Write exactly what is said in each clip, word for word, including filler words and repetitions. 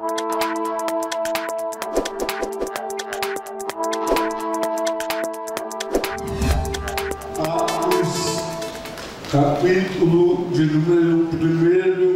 Atos, capítulo de número primeiro.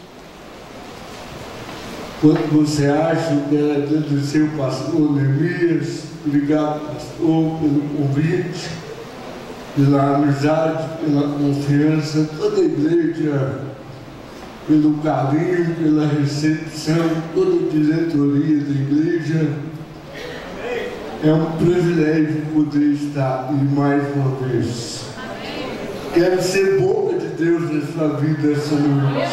Quando você acha que era agradecer o pastor Neemias, obrigado, pastor, pelo convite, pela amizade, pela confiança, toda a igreja, pelo carinho, pela recepção, toda a diretoria da igreja. É um privilégio poder estar aqui mais uma vez. Quero ser boca de Deus na sua vida essa noite.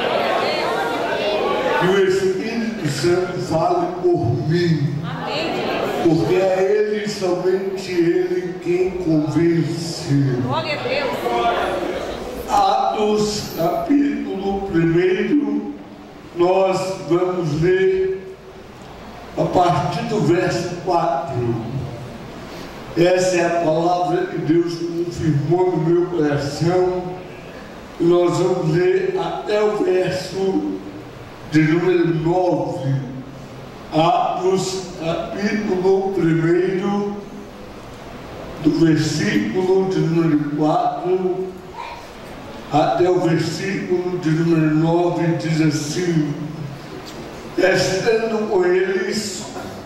Que o Espírito Santo fale por mim. Porque é Ele, somente Ele, quem convence. Glória a Deus. Atos, capítulo primeiro, nós vamos ler a partir do verso quatro. Essa é a palavra que Deus confirmou no meu coração. E nós vamos ler até o verso de número nove. Atos, capítulo primeiro, do versículo de número quatro até o versículo de número nove, diz assim: estando com eles,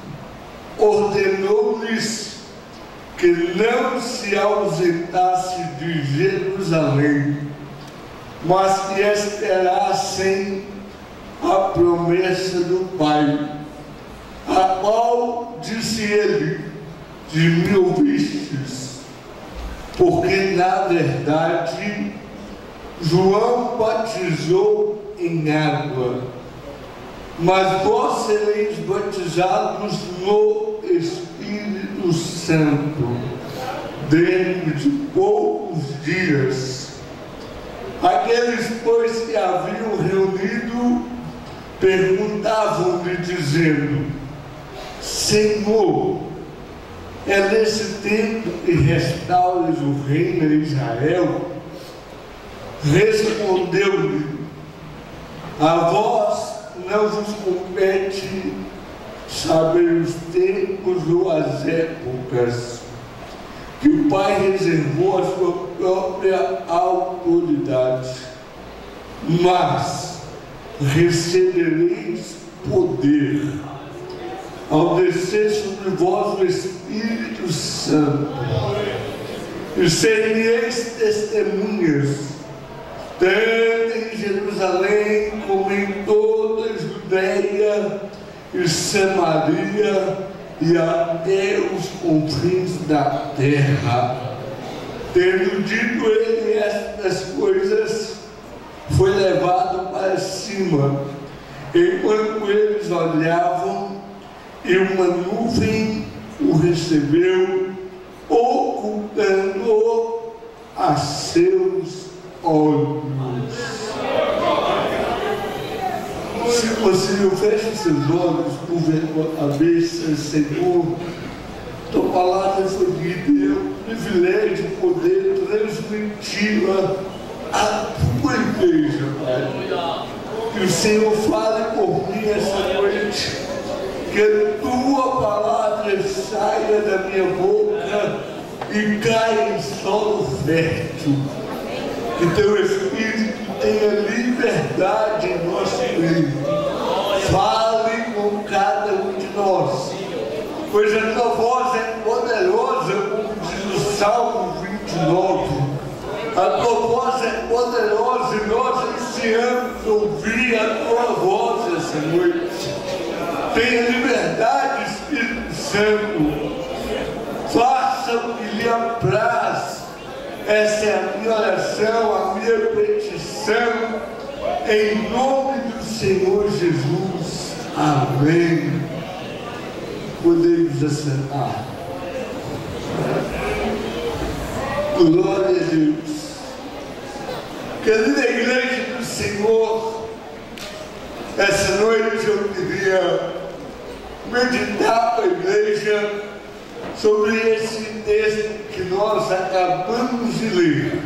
ordenou-lhes que não se ausentasse de Jerusalém, mas que esperassem a promessa do Pai, a qual disse ele: de me ouvistes, porque na verdade João batizou em água, mas vós sereis batizados no Espírito Santo dentro de poucos dias. Aqueles, pois, que haviam reunido perguntavam-lhe, dizendo: Senhor, é nesse tempo que restaures o reino de Israel? Respondeu-lhe: a vós não vos compete saber os tempos ou as épocas que o Pai reservou à sua própria autoridade, mas recebereis poder ao descer sobre vós o Espírito Santo, e sereis testemunhas, tanto em Jerusalém como em toda a Judeia e Samaria e até os confins da terra. Tendo dito ele estas coisas, foi levado para cima, enquanto eles olhavam, e uma nuvem o recebeu, ocultando-o a seus olhos. Se você fecha seus olhos, curva a cabeça, Senhor, tua palavra foi dita, é um privilégio poder transmiti-la à tua igreja, Pai. Que o Senhor fale por mim essa noite, que a tua palavra saia da minha boca e caia em solo fértil. Que teu Espírito tenha liberdade em nosso meio. Fale com cada um de nós, pois a tua voz é poderosa, como diz o Salmo vinte e nove. A tua voz é poderosa e nós ansiamos ouvir a tua voz essa noite. Tenha liberdade, Espírito Santo. Faça o que lhe apraz. Essa é a minha oração, a minha petição, em nome do Senhor Jesus. Amém. Podemos assentar. Glória a Deus. Querida igreja do Senhor, essa noite eu queria meditar com a igreja sobre esse texto que nós acabamos de ler,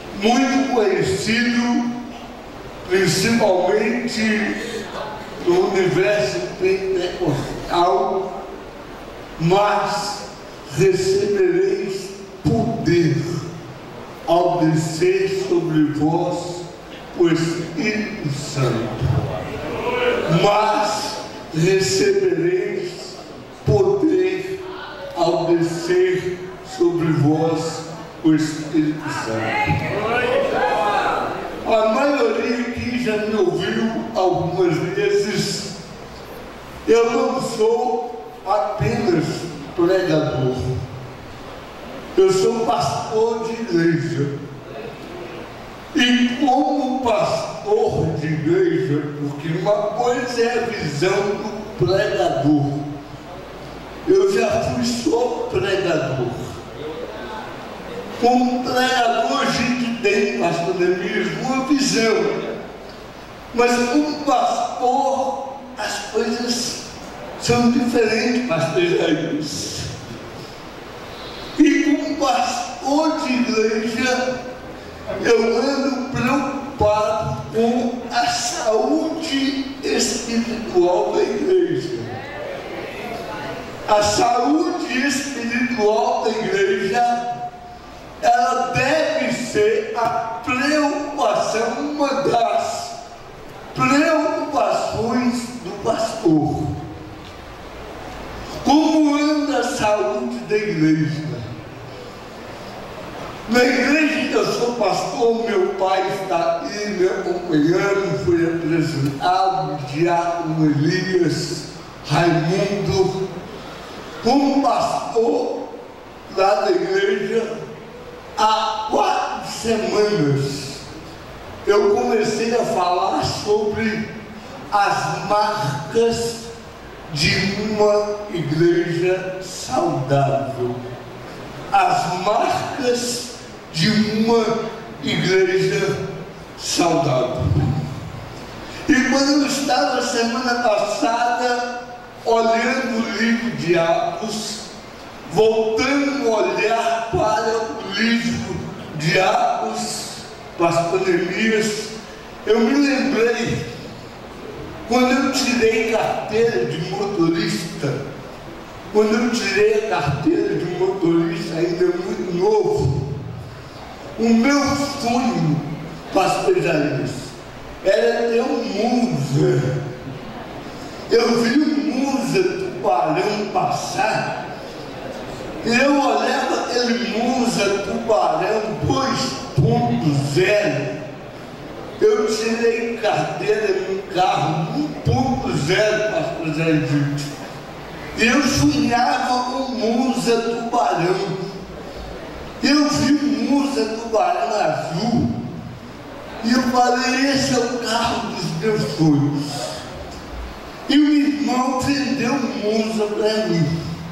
muito conhecido, principalmente no universo pentecostal, mas recebereis poder ao descer sobre vós o Espírito Santo. Mas recebereis poder ao descer sobre vós o Espírito Santo. A maioria aqui já me ouviu algumas vezes. Eu não sou apenas pregador, eu sou pastor de igreja. E como pastor de igreja, porque uma coisa é a visão do pregador, eu já fui só pregador. Como pregador a gente tem, pastor Neemias, uma visão, mas como pastor as coisas são diferentes, pastor Isaías. E como pastor de igreja, eu ando preocupado com a saúde espiritual da igreja. A saúde espiritual da igreja, ela deve ser a preocupação, uma das preocupações do pastor. Como anda a saúde da igreja? Na igreja que eu sou pastor, meu pai está aí me acompanhando, foi apresentado, o diácono Elias Raimundo. Como pastor lá da igreja, há quatro semanas eu comecei a falar sobre as marcas de uma igreja saudável. As marcas de uma igreja saudável. E quando eu estava semana passada olhando o livro de Atos, voltando a olhar para o livro de Atos, pastor Neemias, eu me lembrei quando eu tirei carteira de motorista, quando eu tirei a carteira de motorista ainda muito novo, o meu sonho, pastor Isaías, era ter um Monza. Eu vi um Monza Tubarão passar, e eu olhava aquele Monza Tubarão dois ponto zero. Eu tirei carteira num carro um ponto zero, pastor Isaías. Eu sonhava com um Monza Tubarão. Eu vi um Monza Tubarão azul. E eu falei, esse é o carro dos meus sonhos. E o irmão vendeu um Monza para mim.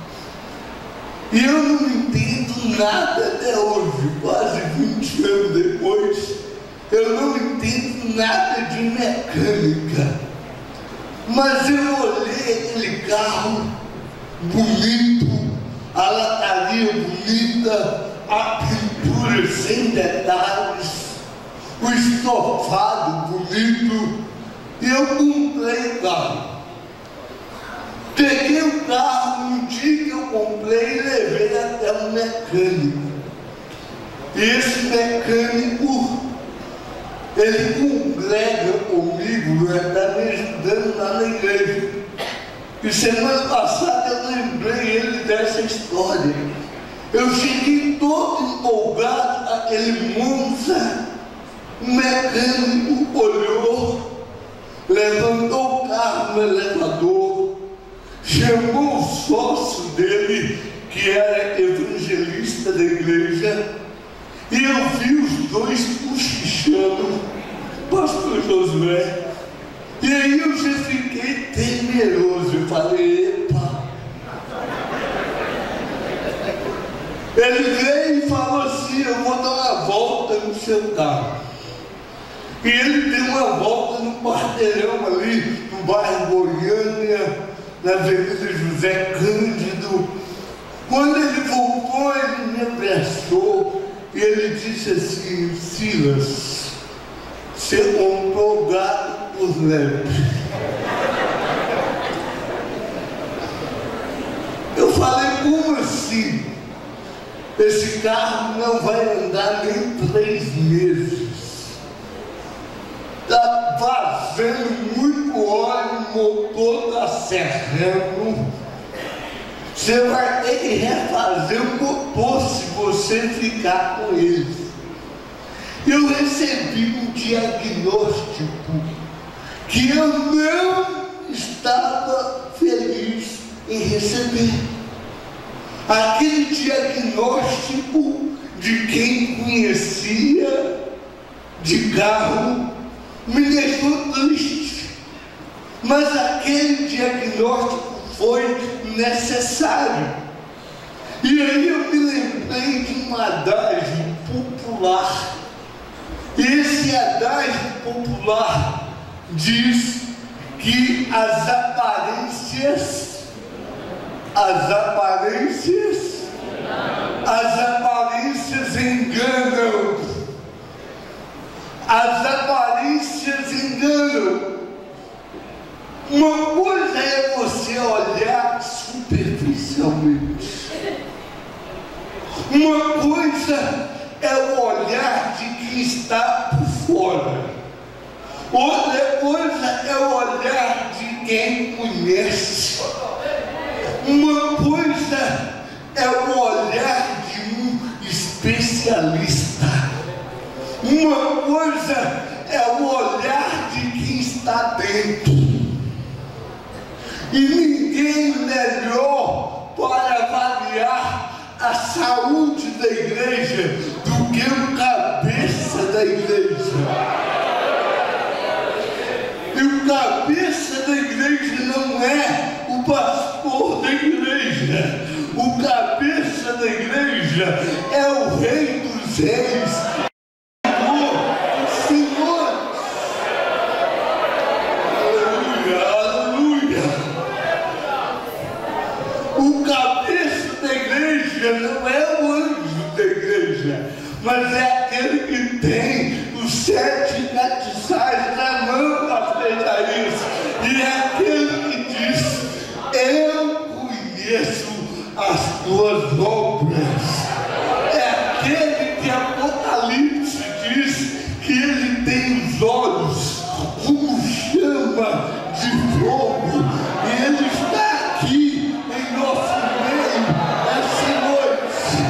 E eu não entendo nada até hoje, quase vinte anos depois, eu não entendo nada de mecânica. Mas eu olhei aquele carro bonito, a lataria bonita, a pintura sem detalhes, o estofado bonito, e eu comprei o carro. Peguei o carro no dia que eu comprei e levei até um mecânico. E esse mecânico, ele congrega comigo, está me ajudando lá na igreja. E semana passada eu lembrei ele dessa história. Eu cheguei todo empolgado, aquele Monza, o mecânico olhou, levantou o carro no elevador, chamou o sócio dele, que era evangelista da igreja, e eu vi os dois cochichando, pastor Josué. E aí eu já fiquei temeroso, eu falei, epa. Ele veio e falou assim, eu vou dar uma volta no seu carro. E ele deu uma volta no quarteirão ali, no bairro Goiânia, na Avenida José Cândido. Quando ele voltou, ele me abraçou e ele disse assim, Silas, você comprou gato por lebre. assim, esse carro não vai andar nem três meses. Está vazando muito óleo, o motor está serrando. Você vai ter que refazer o motor se você ficar com ele. Eu recebi um diagnóstico que eu não estava feliz em receber. Aquele diagnóstico de quem conhecia de carro me deixou triste, mas aquele diagnóstico foi necessário. E aí eu me lembrei de um adágio popular. Esse adágio popular diz que as aparências, as aparências, as aparências enganam. As aparências enganam. Uma coisa é você olhar superficialmente. Uma coisa é o olhar de quem está por fora. Outra coisa é o olhar de quem conhece. Uma coisa é o olhar de um especialista. Uma coisa é o olhar de quem está dentro. E ninguém melhor para avaliar a saúde da igreja do que o cabeça da igreja. E o cabeça da igreja não é o pastor da igreja. O cabeça da igreja é o Rei dos Reis. Não é o anjo da igreja, mas é aquele que tem os sete castiçais na mão para fechar isso. E é aquele que diz: eu conheço as tuas obras. É aquele que Apocalipse diz que ele tem os olhos como chama de fogo, e ele está aqui em nosso meio essa noite.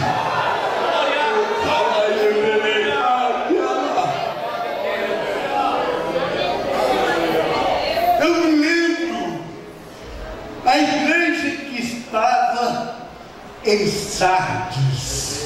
Eu me lembro a igreja que estava em Sardes.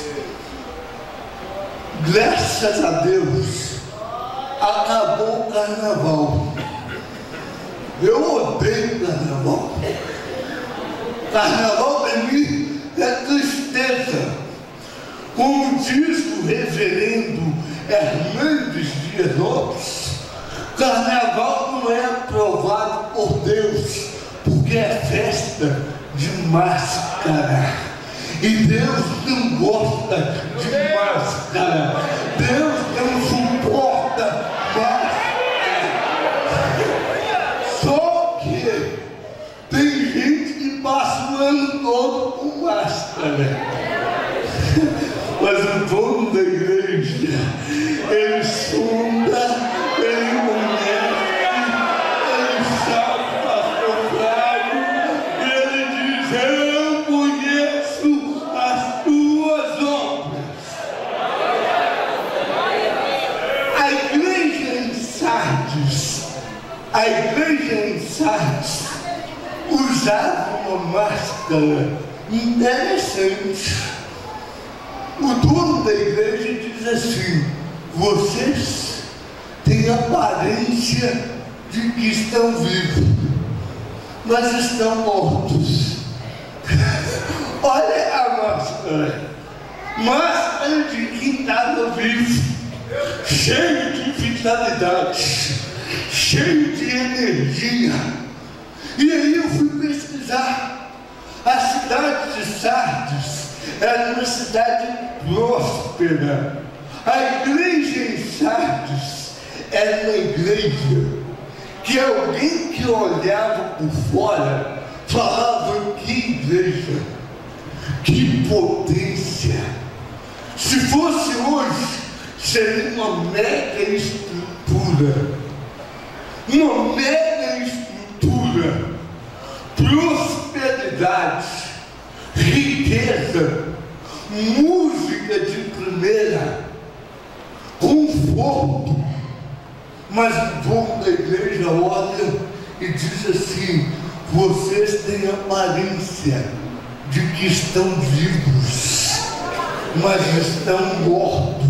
Graças a Deus acabou o carnaval. Eu odeio carnaval. Carnaval para mim é tristeza. Como diz o reverendo Hernandes Dias Lopes, carnaval não é aprovado por Deus, porque é festa de máscara. E Deus não gosta de máscara. Deus não suporta máscara. Só que tem gente que passa o ano todo com máscara. Mas o dono da igreja, ele sonda, ele conhece, ele sabe pastor Flávio, e ele diz: eu conheço as tuas obras. A igreja em Sardes, a igreja em Sardes usava uma máscara interessante. O dono da igreja diz assim: vocês têm aparência de que estão vivos, mas estão mortos. Olha a máscara, máscara de quem estava vivo, cheio de vitalidade, cheio de energia. E aí eu fui pesquisar. A cidade de Sardes era uma cidade próspera. A igreja em Sardes era uma igreja que alguém que olhava por fora falava: que igreja. Que potência! Se fosse hoje, seria uma mega estrutura, uma mega estrutura, prosperidade, riqueza, música de primeira, conforto. Mas o povo da igreja olha e diz assim: vocês têm aparência de que estão vivos, mas estão mortos.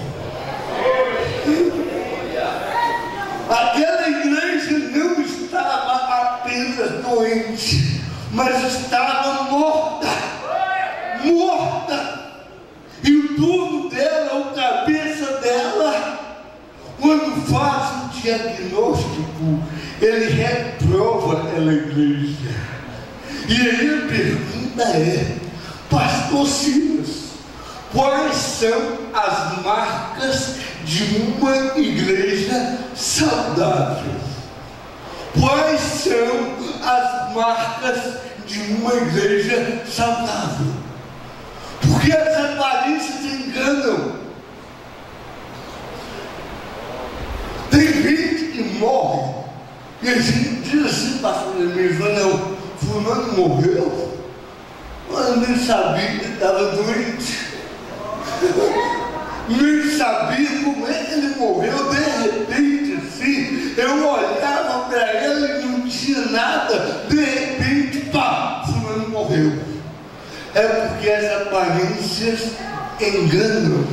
Aquela igreja não estava apenas doente, mas estava morta, morta. E o dono dela, o cabeça dela, quando faz um diagnóstico, ele reprova aquela igreja. E aí a pergunta é: pastor Silas, quais são as marcas de uma igreja saudável? Quais são as marcas de uma igreja saudável? Porque as aparências enganam. Tem gente que morre e a gente diz assim: pastor Emílio, não, fulano morreu, mas eu nem sabia que ele estava doente, nem sabia como é que ele morreu. De repente, assim, eu olhava para ele e não tinha nada, de repente, pá, fulano morreu. É porque as aparências enganam.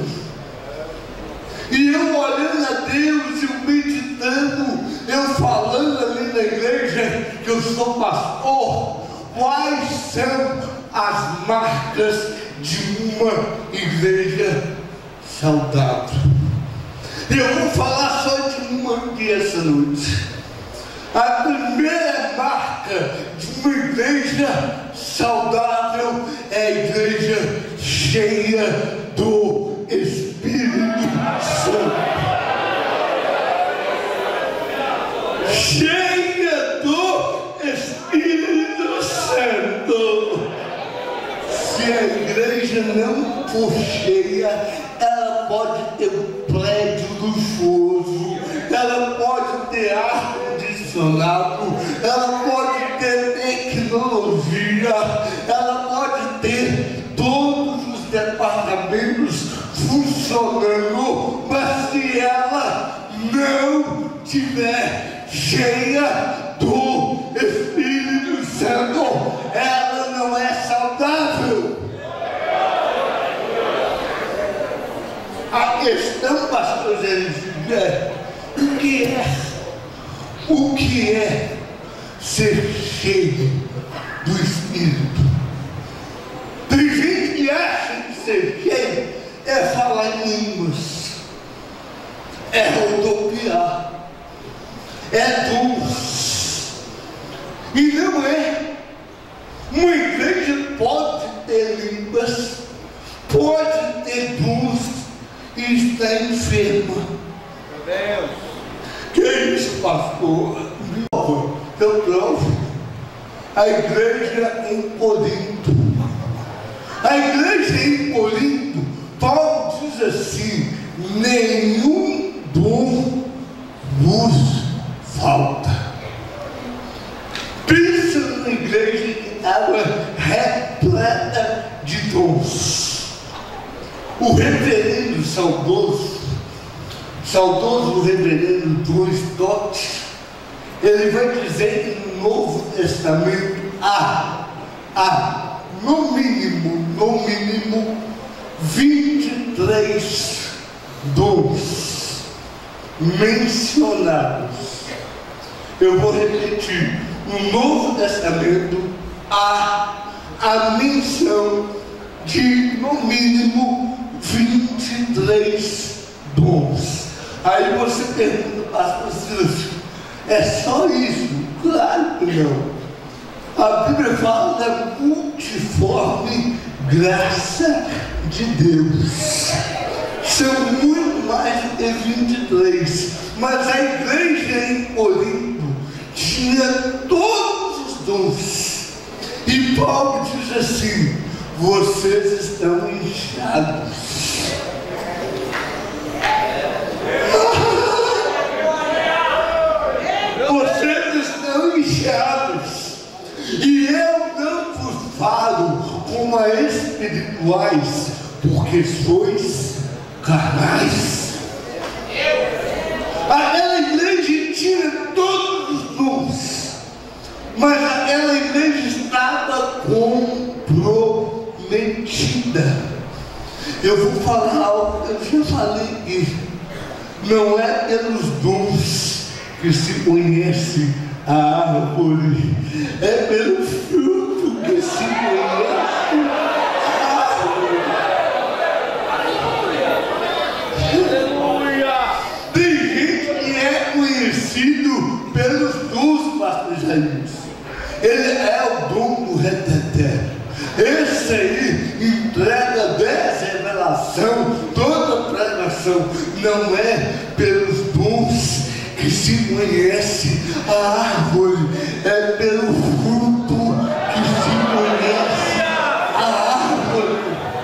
E eu olhando a Deus, eu meditando, eu falando ali na igreja que eu sou pastor, quais são as marcas de uma igreja saudável? Eu vou falar só de uma aqui essa noite. A primeira marca de uma igreja saudável é a igreja cheia do Espírito Santo. Cheia do Espírito Santo. Se a igreja não for cheia, ela pode ter um prédio luxuoso, ela pode ter ar-condicionado, ela pode ter tecnologia, ela pode ter todos os departamentos funcionando, mas se ela não tiver cheia do Espírito Santo, ela não é saudável. A questão, pastor Jesus, é o que é, o que é ser cheio do Espírito? Tem gente que acha que ser cheio é falar em línguas, é rodopiar, é dons. E não é. Uma igreja pode ter línguas, pode ter dons e está enferma. Meu Deus! Que é isso, pastor? Eu provo. A igreja em Corinto. A igreja em Corinto, Paulo diz assim: nenhum dom nos falta. Pensa numa igreja que estava repleta de dons. O reverendo saudoso, saudoso reverendo Dom Stott, ele vai dizer que no Novo Testamento há, há no mínimo, no mínimo, vinte e três dons mencionados. Eu vou repetir: no Novo Testamento há a menção de no mínimo vinte e três dons. Aí você pergunta, pastor Silas, é só isso? Claro que não. A Bíblia fala da multiforme graça de Deus. São muito mais do que vinte e três. Mas a igreja em Corinto tinha todos os dons. E Paulo diz assim: vocês estão inchados. Vocês estão inchados. E eu não vos falo como a espirituais, porque sois carnais. Aquela igreja tinha todos os dons, mas aquela igreja estava comprometida. Eu vou falar algo que eu já falei aqui. Não é pelos dons que se conhece a árvore, é pelo fruto que se conhece a árvore. Tem gente que é conhecido pelos dons, pastor Jair. Ele é o dom do reteté. Esse aí entrega dez revelação, toda pregação. Não é pelos dons que se conhece a árvore, é pelo fruto que se conhece a árvore.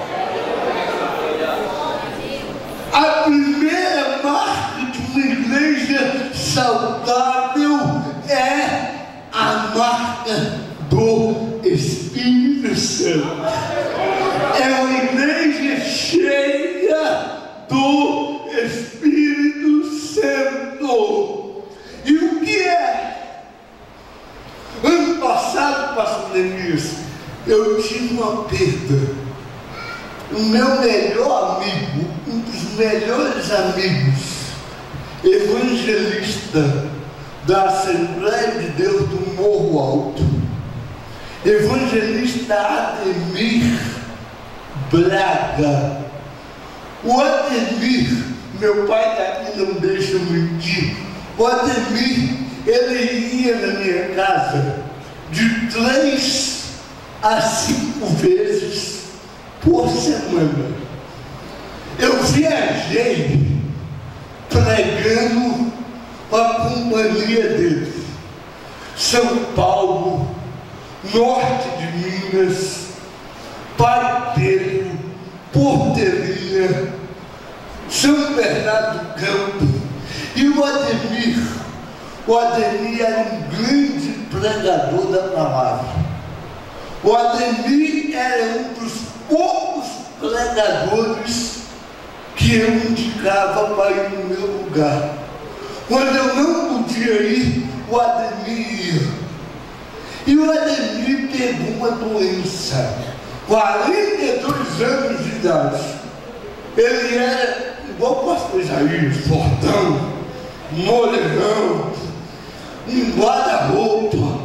A primeira marca de uma igreja saudável é a marca do Espírito Santo. É uma igreja cheia do Espírito Santo. E o que é? Ano passado, pastor Neemias, eu tive uma perda. O meu melhor amigo, um dos melhores amigos, evangelista da Assembleia de Deus do Morro Alto, evangelista Ademir Braga. O Ademir, meu pai daqui não deixa eu mentir, o Ademir, ele ia na minha casa de três a cinco vezes por semana. Eu viajei pregando a companhia dele. São Paulo, norte de Minas, Paiteiro, Porteirinha, São Bernardo do Campo. E o Ademir, o Ademir era um grande pregador da palavra. O Ademir era um dos poucos pregadores que eu indicava para ir no meu lugar. Quando eu não podia ir, o Ademir ia. E o Ademir pegou uma doença, quarenta e dois anos de idade. Ele era igual o pastor Jair, fortão, morelão, um guarda-roupa.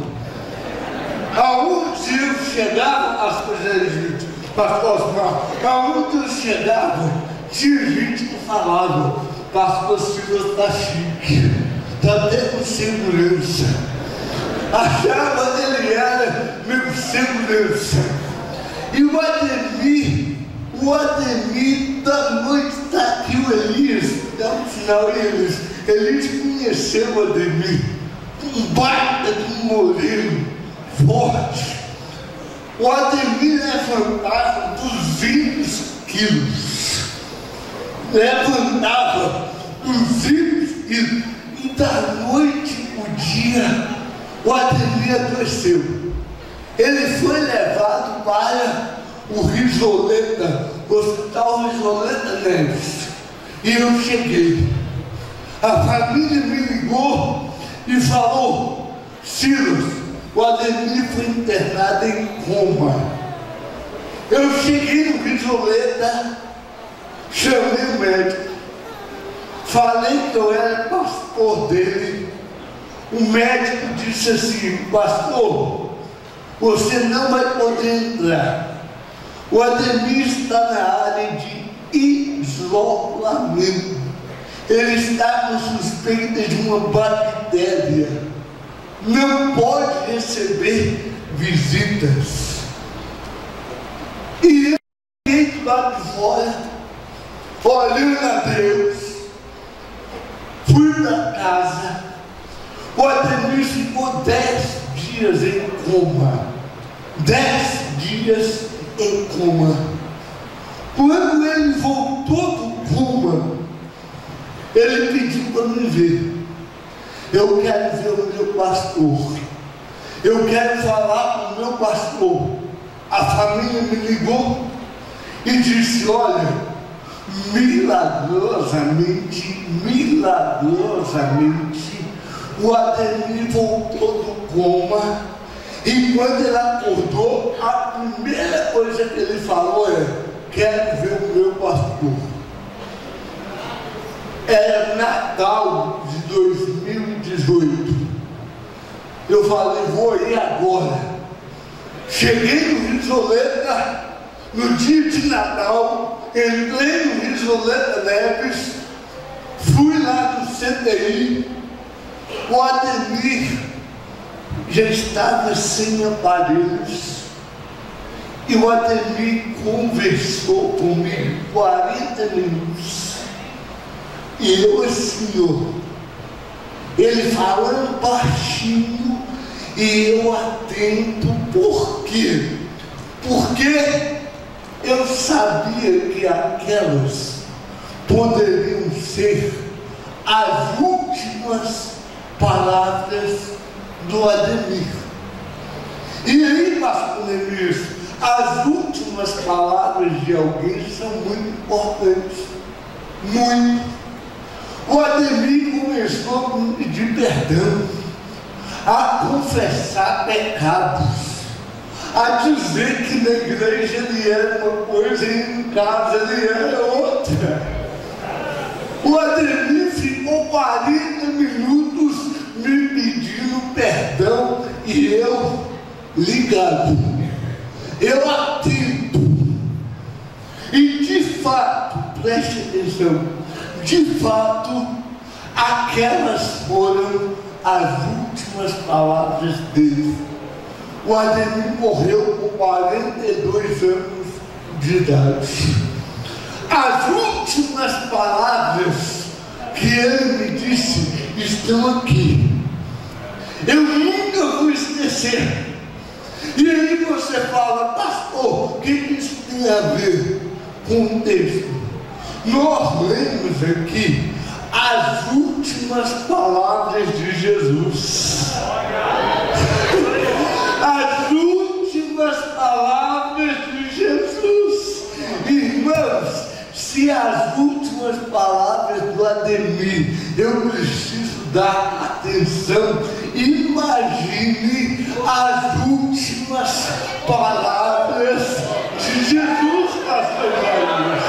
Aonde eu chegava, as coisas, pastor Osmar, aonde eu chegava, tinha gente que falava: pastor Silas está chique, está até com segurança. Achava que ele era meu segurança. E o Ademir, o Ademir da noite está aqui, o Elias, dá um sinal, Elias. Elias conheceu o Ademir, um baita de um moreno, forte. O Ademir levantava duzentos quilos. Levantava duzentos quilos. E da noite para o dia, o Ademir adoeceu. Ele foi levado para o Risoleta, o Hospital Risoleta Neves. E eu cheguei. A família me ligou e falou: Silas, o Ademir foi internado em coma. Eu cheguei no Risoleta, chamei o médico, falei que eu era pastor dele. O médico disse assim: pastor, você não vai poder entrar. O Ademir está na área de isolamento. Ele está com suspeita de uma bactéria. Não pode receber visitas. E eu fiquei do lado de fora, olhando a Deus. Fui para casa. O Ademir ficou dez dias em coma. Dez dias em coma. Quando ele voltou do coma, ele pediu para me ver. Eu quero ver o meu pastor. Eu quero falar com o meu pastor. A família me ligou e disse: olha, milagrosamente, milagrosamente, o Ademir voltou do coma. E quando ele acordou, a primeira coisa que ele falou é: quero ver o meu pastor. Era Natal de dois mil e dezoito. Eu falei: vou ir agora. Cheguei no Risoleta no dia de Natal, entrei no Risoleta Neves, fui lá no C T I. O Ademir já estava sem aparelhos e o Ademir conversou comigo quarenta minutos. E eu assim, ó, ele falando baixinho e eu atento. Por quê? Porque eu sabia que aquelas poderiam ser as últimas palavras do Ademir. E aí, pastor Neemias, as últimas palavras de alguém são muito importantes. Muito. O Ademir começou a me pedir perdão, a confessar pecados, a dizer que na igreja ele era uma coisa e em casa ele era outra. O Ademir ficou quarenta minutos me pedindo perdão e eu ligado, eu atento. E de fato, preste atenção, de fato, aquelas foram as últimas palavras dele. O Ademir morreu com quarenta e dois anos de idade. As últimas palavras que ele me disse estão aqui. Eu nunca vou esquecer. E aí você fala: pastor, o que isso tem a ver com o texto? Nós lemos aqui as últimas palavras de Jesus. As últimas palavras de Jesus. Irmãos, se as últimas palavras do Ademir eu preciso dar atenção, imagine as últimas palavras de Jesus, pastor Jair.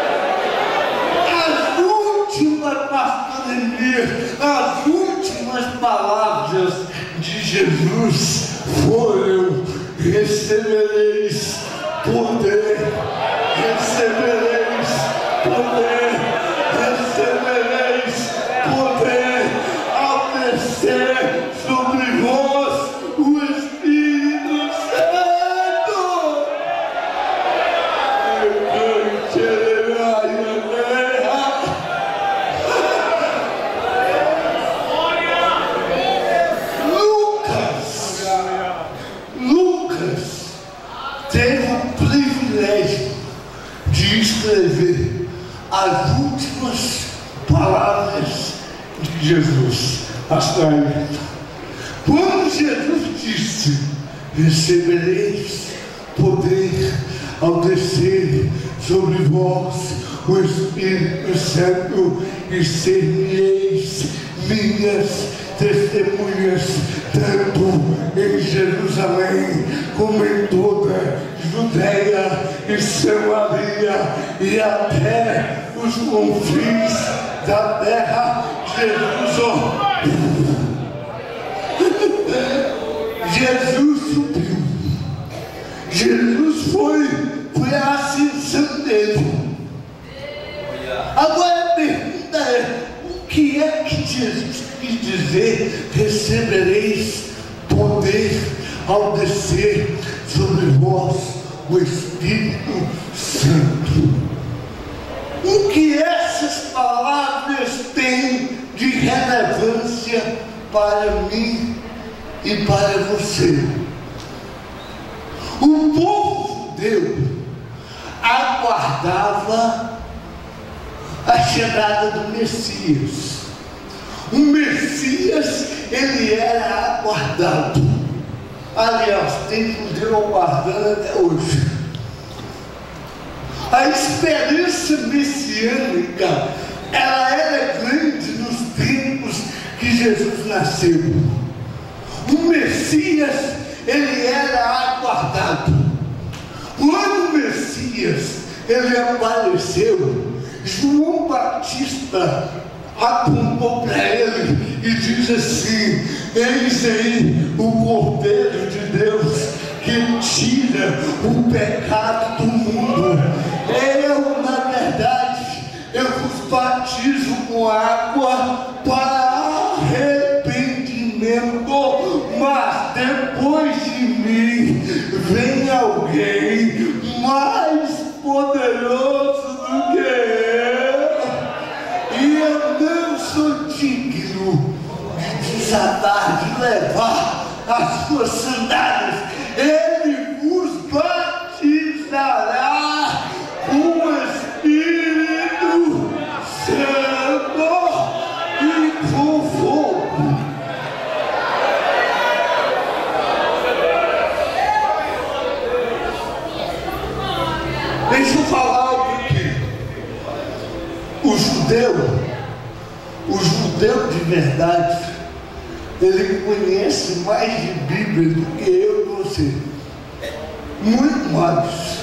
As últimas, pastor Ademir, as últimas palavras de Jesus foram: recebereis poder, recebereis poder, recebereis poder ao descer sobre vós o Espírito Santo. Lucas, Lucas teve o privilégio de escrever as últimas palavras de Jesus. Pastor, quando Jesus disse: recebereis poder ao descer sobre vós o Espírito Santo, e ser-me-eis minhas testemunhas, tanto em Jerusalém como em toda Judeia e Samaria e até os confins da terra. Jesus, ó, Jesus subiu, Jesus foi, foi a ascensão dele. Agora a pergunta é: o que é que Jesus quis dizer? Recebereis poder ao descer sobre vós o Espírito Santo. O que essas palavras têm de relevância para mim e para você? O povo judeu aguardava a chegada do Messias. O Messias, ele era aguardado. Aliás, tem judeu aguardando até hoje. A esperança messiânica, ela era grande nos tempos que Jesus nasceu. O Messias, ele era aguardado. Quando o Messias, ele apareceu, João Batista apontou para ele e diz assim: eis aí o Cordeiro de Deus que tira o pecado do mundo. Eu, na verdade, eu vos batizo com água para arrependimento, mas depois de mim vem alguém mais poderoso do que eu, e eu não sou digno de desatar, de levar as suas sandálias. Ele vos batizará com o Espírito Santo e com fogo. Deixa eu falar algo aqui. O judeu, o judeu de verdade, ele conhece mais de Bíblia do que eu e você. Muito mais.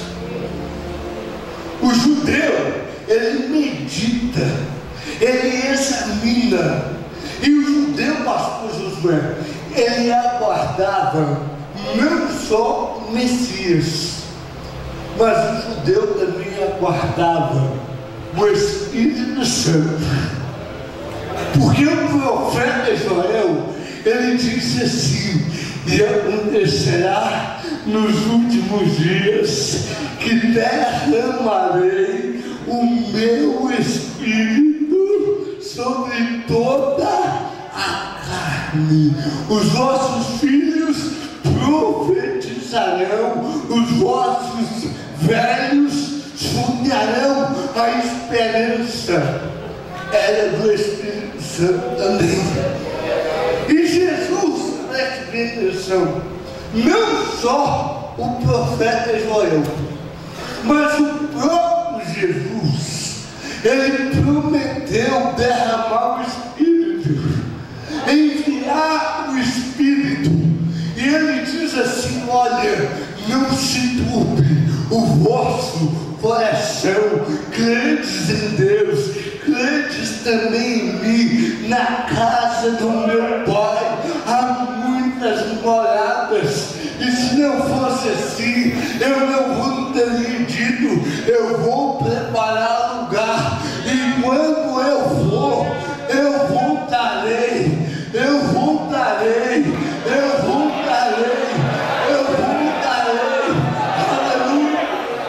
O judeu, ele medita, ele examina. E o judeu, pastor Josué, ele aguardava não só o Messias, mas o judeu também aguardava o Espírito Santo. Porque o profeta Joel, ele disse assim: e acontecerá nos últimos dias que derramarei o meu Espírito sobre toda a carne. Os vossos filhos profetizarão, os vossos velhos sonharão. A esperança era do Espírito Santo também. E Jesus, preste bem atenção, não só o profeta Joel, mas o próprio Jesus, ele prometeu derramar o Espírito, enviar o Espírito. E ele diz assim: olha, não se turbe o vosso coração, credes em Deus, credes também em mim. Na casa do meu Pai há muitas moradas, e se não fosse assim, eu não vou ter dito, eu vou preparar lugar, e quando eu for, eu voltarei, eu voltarei, eu voltarei, eu voltarei. Aleluia.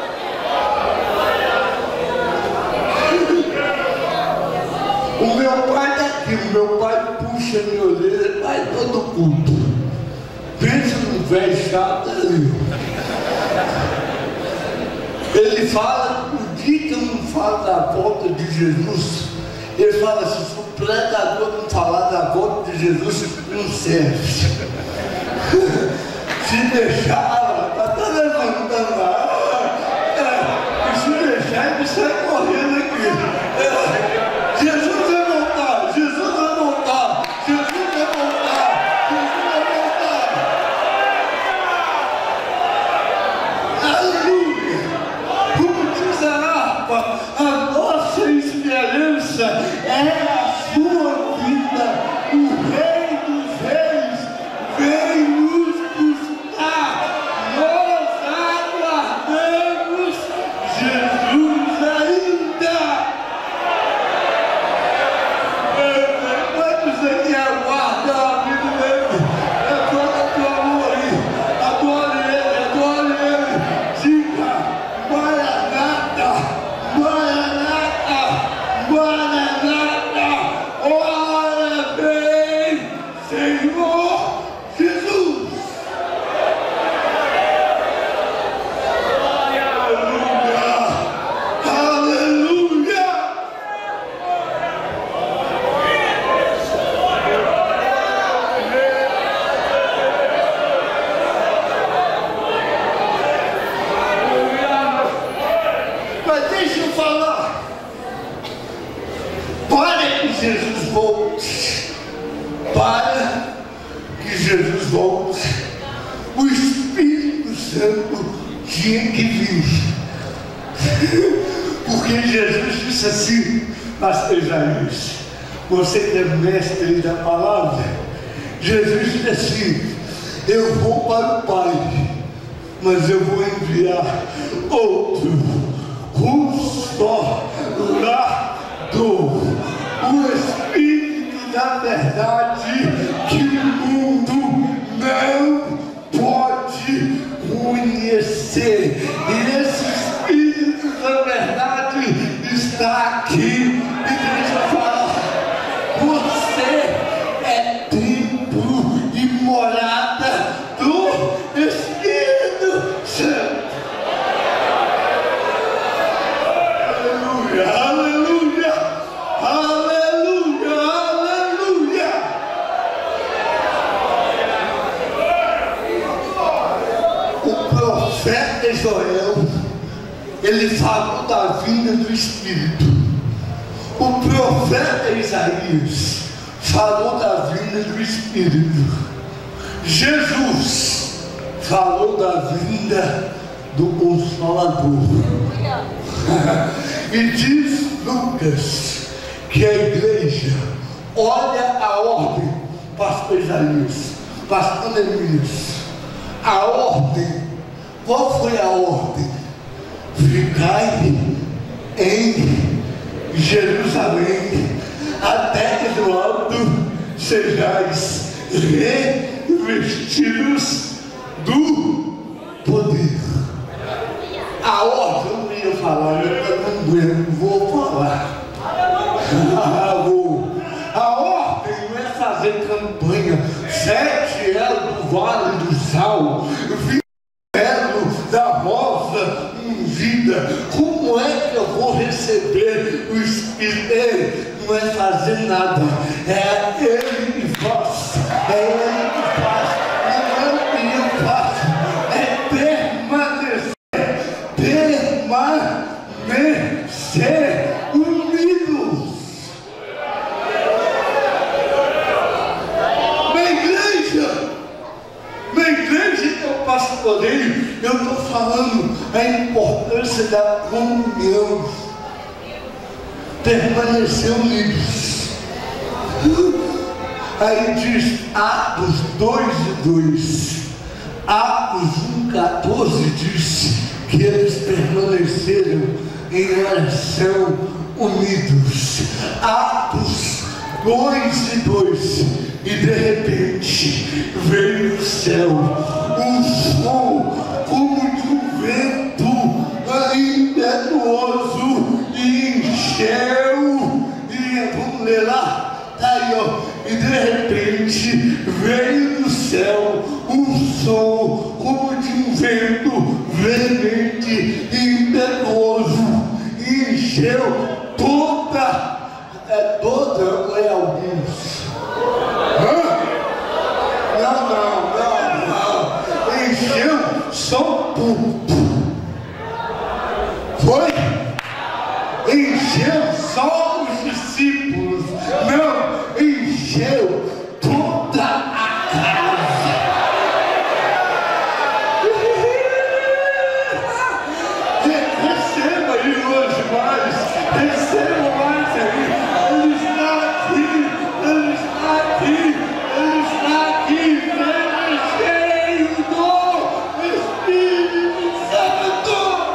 O meu pai está aqui, o meu pai puxa minha orelha, vai todo culto. Pensa num velho chato ali. Ele fala, o dia que eu não falo da volta de Jesus, ele fala assim: se o pregador não falar da volta de Jesus, não serve. Se deixar, está até levantando lá. É, e se deixar, ele sai correndo aqui. É, Jesus vai voltar, Jesus vai voltar, Jesus vai voltar, Jesus vai voltar. Aleluia! Como diz a harpa, a nossa esperança é a sua vida. O Rei dos Reis vem nos buscar. tinha que vir. Porque Jesus disse assim, pastor Isaías, você que é mestre da palavra, Jesus disse assim, eu vou para o Pai, mas eu vou enviar outro, Consolador, o Espírito da verdade, que o mundo não pode conhecer. E esse Espírito da verdade está aqui. E deixa eu falar, você é templo e morada do Espírito Santo. Aleluia, aleluia, aleluia, aleluia. O profeta Joel, ele falou da vinda do Espírito. O profeta Isaías falou da vinda do Espírito. Jesus falou da vinda do Consolador. E diz Lucas que a igreja olha a ordem, pastor Isaías, pastor Neemias, a ordem. Qual foi a ordem? Ficai em Jerusalém, até que do alto sejais revestidos do poder. A ordem, eu não ia falar, eu não vou falar. Ah, vou. A ordem não é fazer campanha. Sete elos do vale do sal, vinte elos da rosa ungida. Como é que eu vou receber o Espírito? Ele não é fazer nada, é Ele que faz, é Ele que faz, não é o que eu faço, é permanecer, permanecer unidos. Na igreja, na igreja que eu pastoreio, eu estou falando a importância da comunhão. Permanecer unidos. Aí diz Atos dois e dois. Atos um, quatorze diz que eles permaneceram em oração unidos. Atos dois e dois. E de repente veio do céu um som como de um vento impetuoso e encheu, e vamos ler lá, tá aí ó, e de repente veio do céu um som como de um vento veemente e impetuoso e encheu toda, é toda ou é alguns? Hã? Não, não, não, não, encheu só tudo. Foi? Encheu só os discípulos. Não, encheu toda a casa. Receba aí hoje mais. Receba mais aí. Ele está aqui. Ele está aqui. Ele está aqui. Ele cheio do Espírito Santo.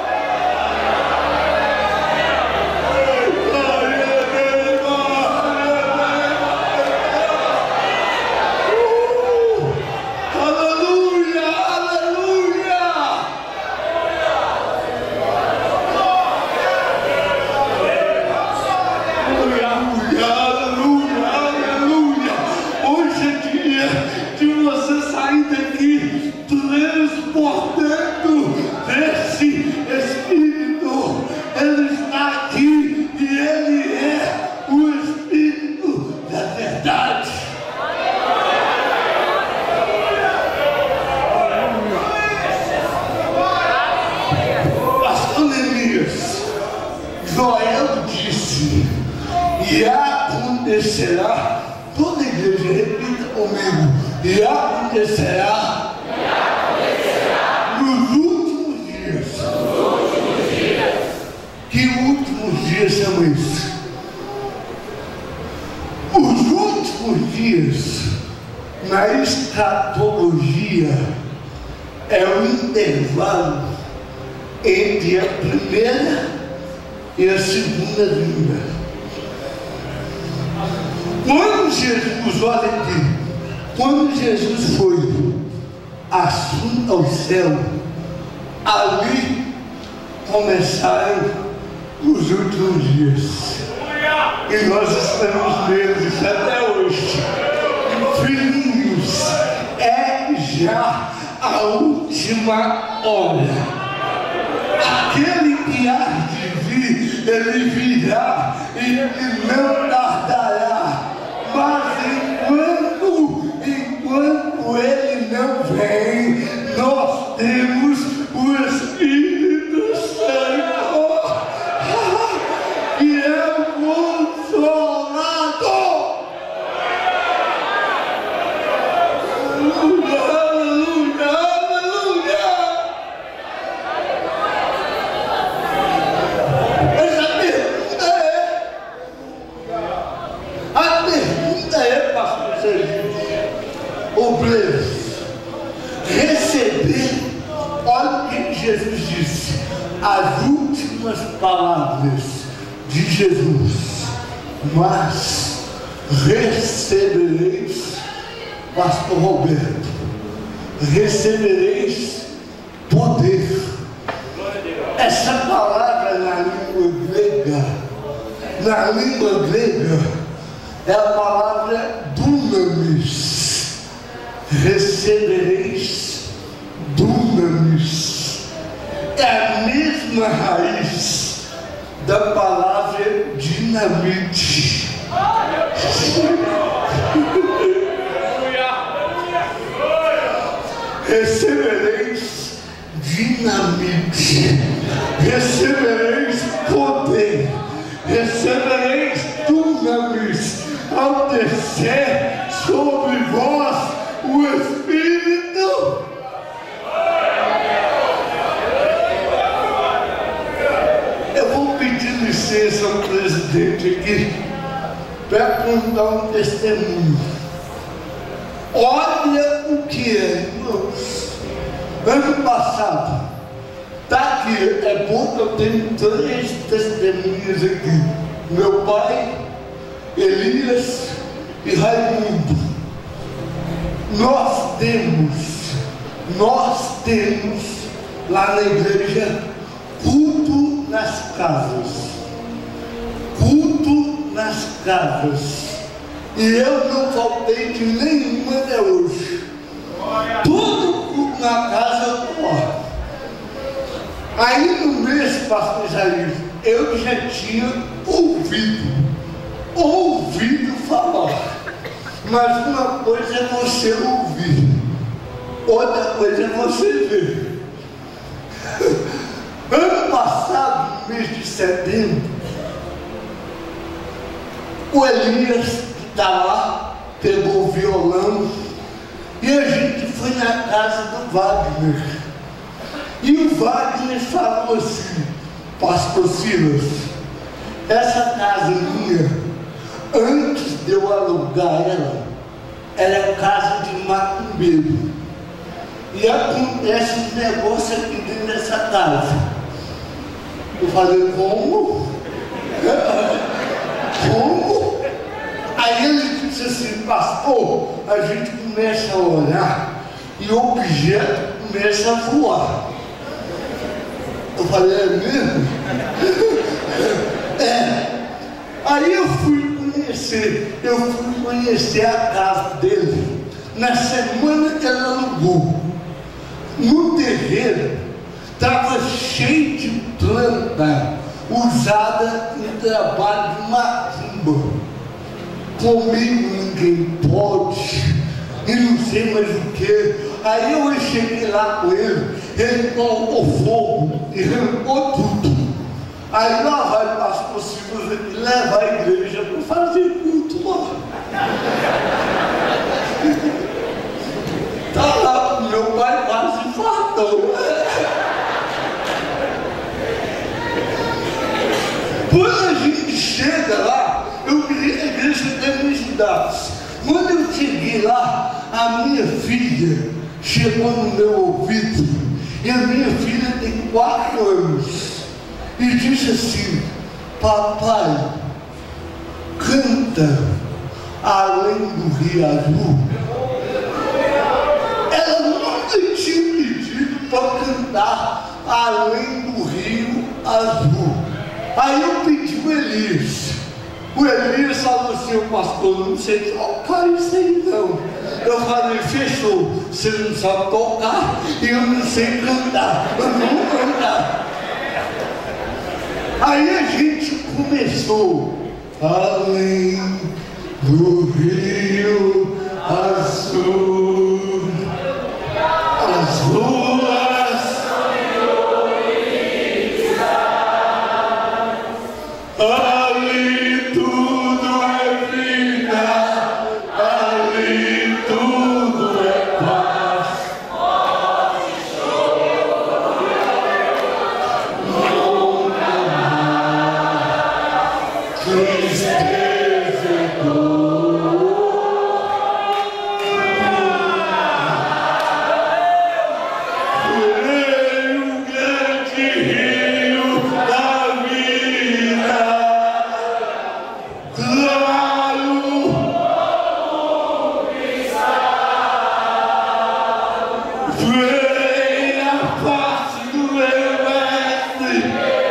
E acontecerá, toda a igreja repita comigo, e acontecerá, e acontecerá nos últimos dias, dia é o intervalo entre a primeira e a segunda vinda. Quando Jesus, olha aqui, quando Jesus foi assunto ao céu, ali começaram os últimos dias. E nós estamos neles até hoje. Filhinhos, é já a última hora. Aquele que há de vir, ele virá e ele não tardará. Mas enquanto, enquanto ele não vem, nós temos o Espírito Santo, que é o Consolador. Aleluia, aleluia, aleluia. Essa pergunta é, a pergunta é, pastor Serginho, obreiros, receber, olha o que Jesus disse, as últimas palavras de Jesus, mas recebereis, pastor Roberto, recebereis poder. Essa palavra na língua grega, na língua grega, é a palavra dunamis. Recebereis dunamis. É a mesma raiz da palavra dinamite. Recebereis dinamite, recebereis poder, recebereis dunamis, ao descer sobre vós o Espírito. Eu vou pedir licença ao presidente aqui para contar um testemunho. Olha o que é, irmãos. Ano passado, tá aqui, é bom que eu tenho três testemunhas aqui. Meu pai, Elias e Raimundo. Nós temos, nós temos lá na igreja culto nas casas. Culto nas casas. E eu não faltei de nenhuma até hoje. Tudo culto na casa eu estou lá. Aí no mês, pastor Isaías, eu já tinha ouvido, ouvido falar. Mas uma coisa é você ouvir, outra coisa é você ver. Ano passado, no mês de setembro, o Elias está lá, pegou o violão e a gente foi na casa do Wagner. E o Wagner falou assim: pastor Silas, essa casa minha, antes de eu alugar ela, ela é casa de macumbeiro. E acontece um negócio aqui dentro dessa casa. Eu falei: como? Como? Aí ele disse assim: pastor, a gente começa a orar e o objeto começa a voar. Eu falei: é mesmo? É. Aí eu fui conhecer, eu fui conhecer a casa dele na semana que ela alugou. No terreiro estava cheio de planta usada no trabalho de macumba. Comigo ninguém pode, e não sei mais o que. Aí eu cheguei lá com ele, ele colocou fogo e arrancou tudo. Aí lá vai pastor Silas levar a igreja para fazer culto lá. Tá lá, meu pai quase infartou. Quando a gente chega lá, eu queria a igreja ter me ajudado. Quando eu cheguei lá, a minha filha chegou no meu ouvido, e a minha filha tem quatro anos, e disse assim: papai, canta Além do Rio Azul. Ela nunca tinha pedido para cantar Além do Rio Azul. Aí eu pedi o Elias. O Elias falou assim: o pastor, não sei tocar isso aí não. Eu falei: fechou, você não sabe tocar e eu não sei cantar, eu não vou cantar. Aí a gente começou Além do Rio Azul, as ruas ali tudo é vida, ali tudo é paz. Nunca mais tristeza e dor. Veio o grande rio da vida, claro, veio a face do meu mestre.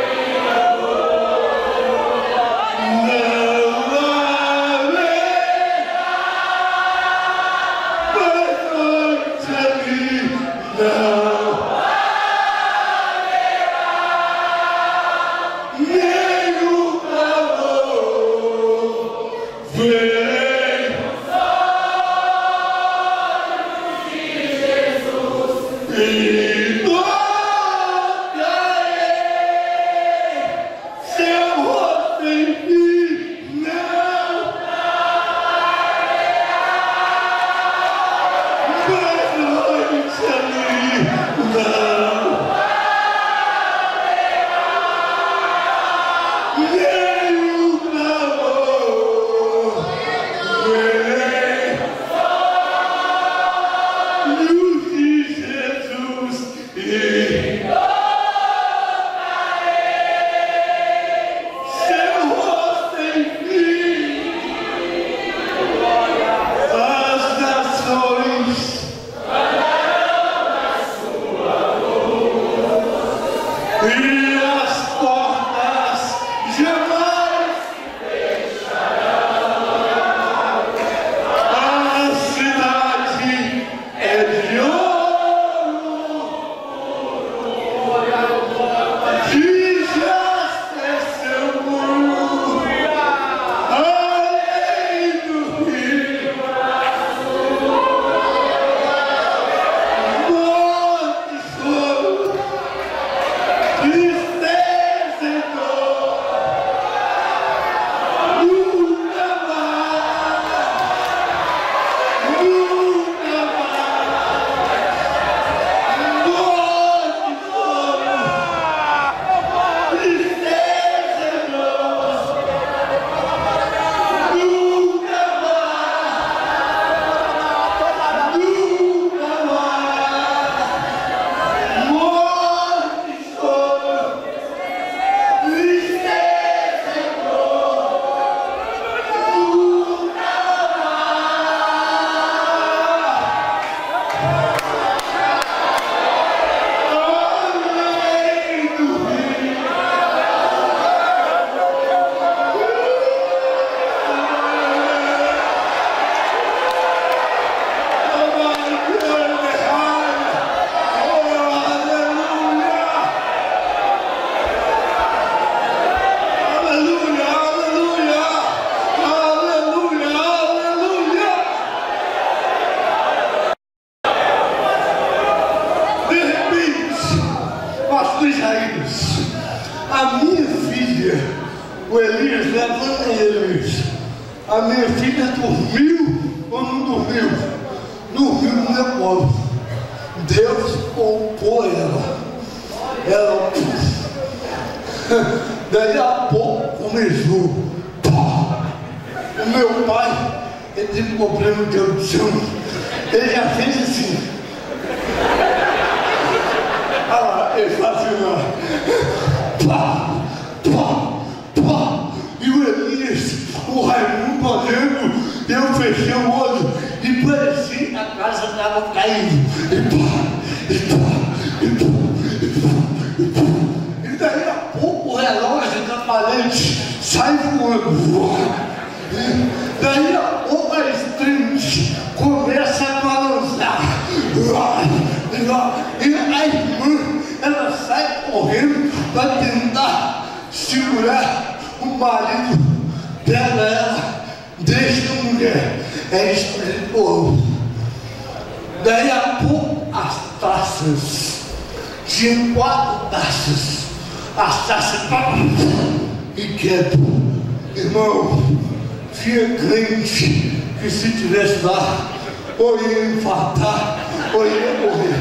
E as portas jamais fecharão. A cidade é de ouro, que já é seu muro, além do rio azul. Morte, choro, tristeza e dor, nunca mais, nunca mais. Morte, choro, tristeza e dor, nunca mais, nunca mais. Morte, choro, tristeza e dor, nunca Aleluia, aleluia, aleluia, aleluia. De repente, pastor Isaías, a minha filha, o Elias, levanta Elias, a minha filha dormiu ou não dormiu? Dormiu no meu colo. Deus poupou ela. Ela, daí a pouco começou. Pá! O meu pai, ele teve problema de audição. Ele já fez assim. voando. Daí a pouco a estreante começa a balançar. E a irmã, ela sai correndo para tentar segurar o marido dela. Ela deixa a mulher, é espiritual. Daí a pouco as taças, tinha quatro taças, as taças e quebram. Irmão, tinha crente que se tivesse lá, ou ia infartar, ou ia morrer.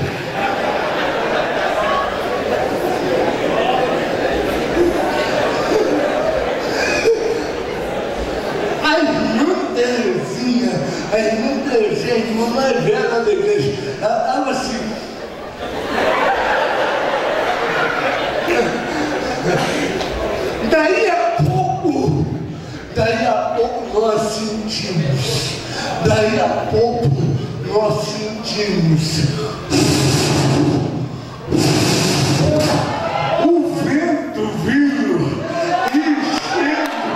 A irmã Terezinha, a irmã Terezinha, a irmã mais velha da igreja, ela estava assim. Daí a pouco, daí a pouco nós sentimos, daí a pouco nós sentimos o vento vindo e enchendo.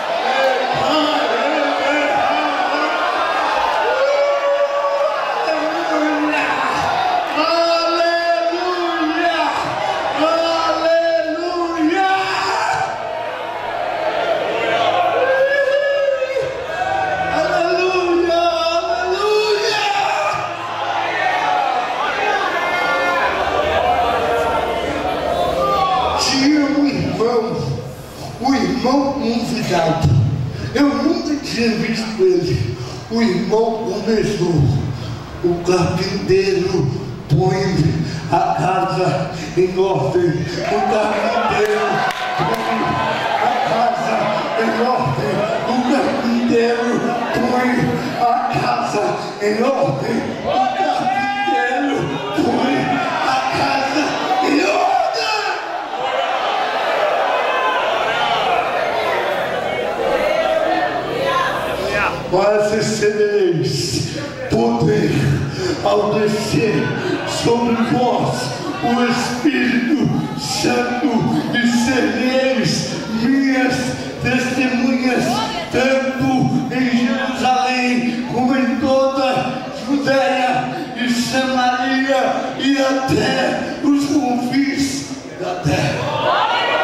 Eu nunca tinha visto ele. O irmão começou. O carpinteiro põe a casa em ordem. O carpinteiro põe a casa em ordem. O carpinteiro põe a casa em ordem. O carpinteiro põe a casa em ordem. Mas recebereis poder ao descer sobre vós o Espírito Santo e sereis minhas testemunhas, tanto em Jerusalém como em toda Judéia e Samaria e até os confins da terra.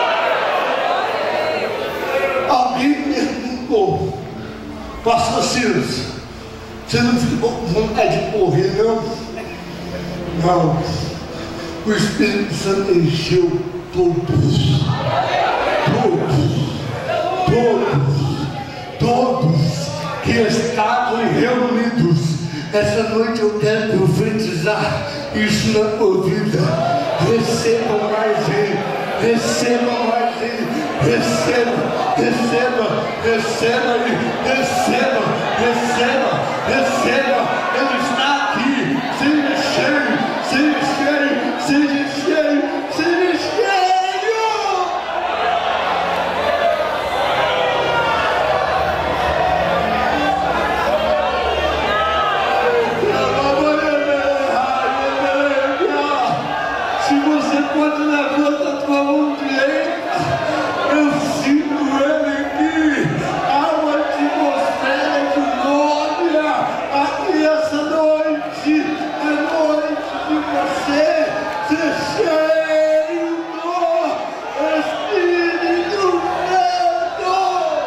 Alguém perguntou: Pastor Silas, você não ficou com vontade de correr, não? Não. O Espírito Santo encheu todos. Todos. Todos. Todos que estavam reunidos. Essa noite eu quero profetizar isso na tua vida. Receba mais ele. Receba mais ele. Receba. Receba, receba ele, receba, receba, receba, ele está aqui, seja cheio, seja cheio, seja cheio, seja cheio. Se você pode levantar a tua mão direita, eu sinto ele aqui, há uma atmosfera de glória aqui essa noite, é noite de você ser cheio do Espírito Santo.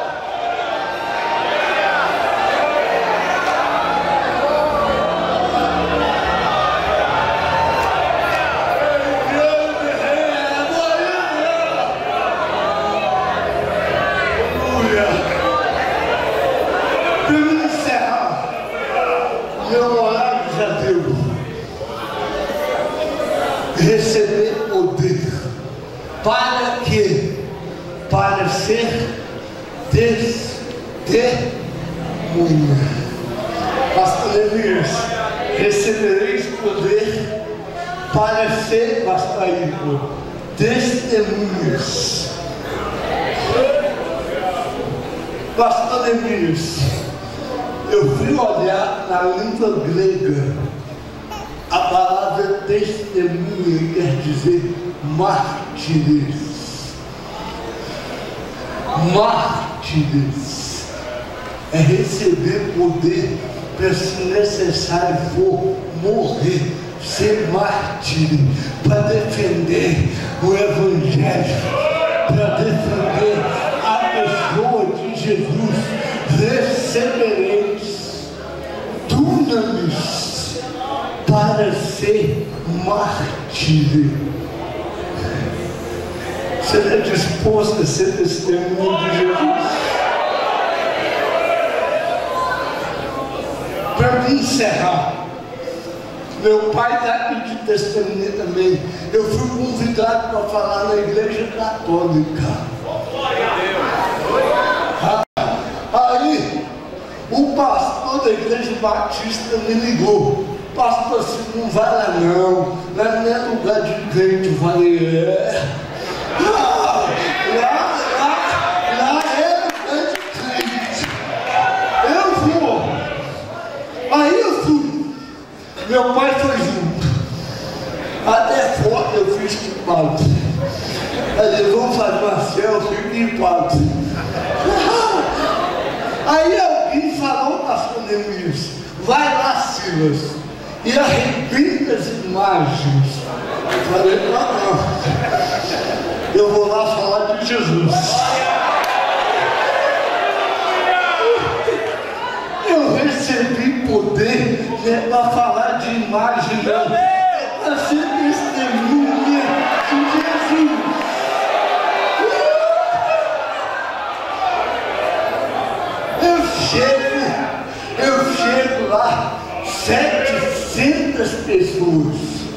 Vamos encerrar. Meu horário já deu. Receber poder. Para quê? Para ser testemunha. Pastor Elias, recebereis poder para ser, pastor Igor, testemunhas. Pastor Elias, eu fui olhar na língua grega, a palavra testemunha quer dizer mártires. mártires. É receber poder para, se necessário for, morrer, ser mártir, para defender o Evangelho, para defender a pessoa de Jesus. Recebereis dunamis para ser mártir. Você está disposto a ser testemunho de Jesus? Para me encerrar, meu pai está aqui de testemunha também. Eu fui convidado para falar na igreja católica. Aí, o pastor da igreja batista me ligou. Pastor, assim, não vai lá não, lá não é lugar de crente. Eu falei, é. Lá, lá, lá, lá é lugar de crente. Eu vou. Aí eu fui. Meu pai foi junto. Até foto eu fiz com o padre. Ele, vamos fazer uma selfie em padre. Aí alguém falou, pastor Neemias, vai lá, Silas, e arrebenta as imagens. Eu falei, não, não. Eu vou lá falar de Jesus. Eu recebi poder, não é para falar de imagem, não. É para ser testemunha de Jesus. Eu chego, eu chego lá, setecentas pessoas.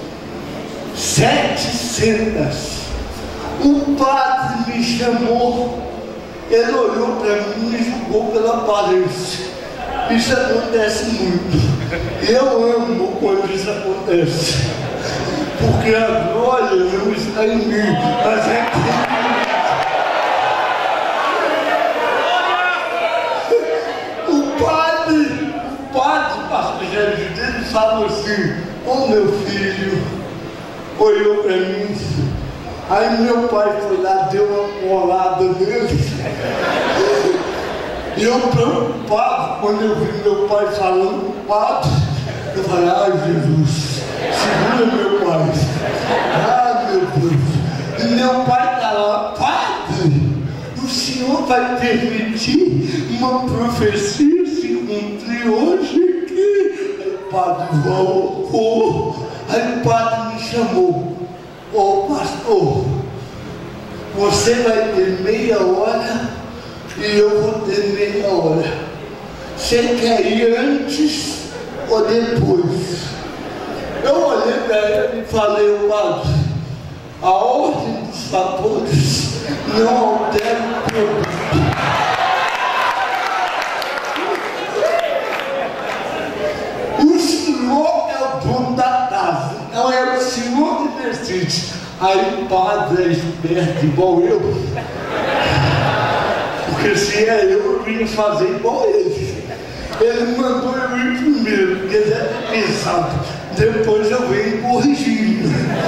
Setecentas. O padre me chamou, ele olhou para mim e julgou pela aparência. Isso acontece muito. Eu amo quando isso acontece. Porque a glória não está em mim, mas é que o padre, o padre, pastor Jesus, ele falou assim, ô oh, meu filho, olhou para mim. Aí meu pai foi lá, deu uma bolada nele. E eu preocupado, quando eu vi meu pai falando com o padre, eu falei, ai Jesus, segura meu pai. Ai meu Deus. E meu pai está lá, padre, o senhor vai permitir uma profecia se cumprir hoje aqui? Aí o padre voltou. Aí o padre me chamou. Ô pastor, você vai ter meia hora e eu vou ter meia hora. Você quer ir antes ou depois? Eu olhei para ele e falei, ô padre, a ordem dos fatores não altera o produto. O senhor é o dono da casa, não é o senhor que decide. Aí o padre é esperto igual eu. Porque se é eu, eu vim fazer igual ele. Ele mandou eu ir primeiro, porque ele deve ter pensado. Depois eu venho corrigindo.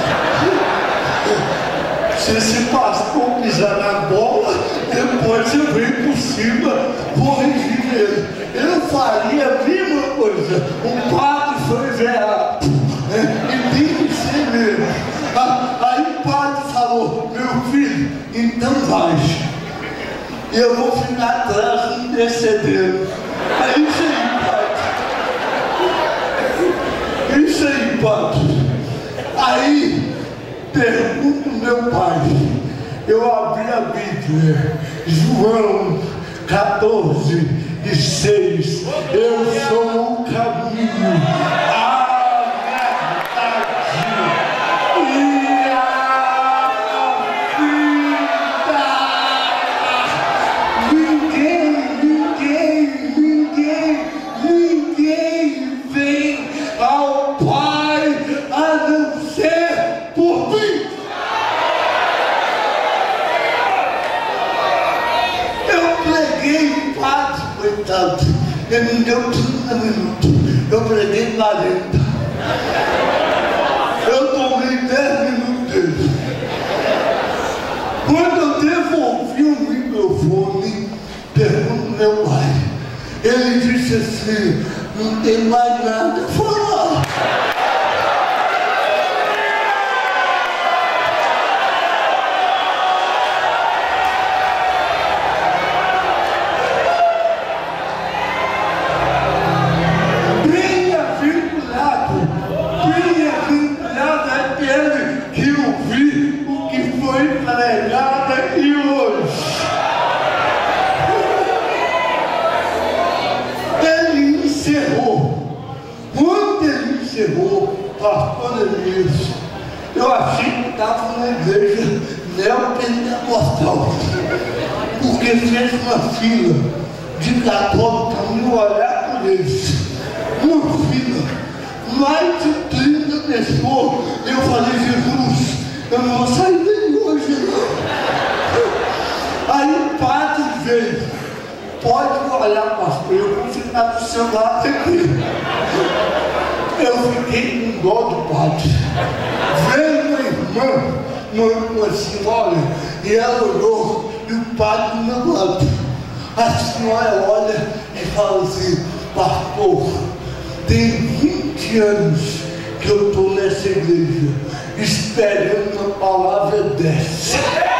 Se esse pastor pisar na bola, depois eu venho por cima corrigir ele. Eu faria a mesma coisa. O padre foi veado. Né? E tem que ser mesmo. Aí o padre falou, meu filho, então vai. E eu vou ficar atrás intercedendo. É isso aí, padre. Isso aí, padre. Aí, pergunto meu pai. Eu abri a Bíblia, João quatorze e seis. Eu sou o caminho, a verdade e a vida. Ninguém, ninguém, ninguém, ninguém vem ao Pai a não ser por mim. Eu preguei quatro, coitado. Ele me deu trinta minutos. Eu preguei quarenta. Eu tomei dez minutos dele. Quando eu devolvi o microfone, Ele disse assim: não tem mais nada a falar. Pregada aqui hoje. Ele encerrou. Quando ele encerrou, pastor Elias, eu achei que estava numa igreja neopentecostal, porque fez uma fila de católicos para me olhar por eles. Uma fila, mais de trinta pessoas. Eu falei: Jesus, eu não vou sair daí hoje, não. Aí o padre veio: pode olhar, pastor, eu vou ficar do seu lado aqui. Eu fiquei com dó do padre. Veio uma irmã, uma irmã senhora, e ela olhou, e o padre do meu lado. A senhora olha e fala assim: pastor, tem vinte anos que eu estou nessa igreja esperando uma palavra dessa.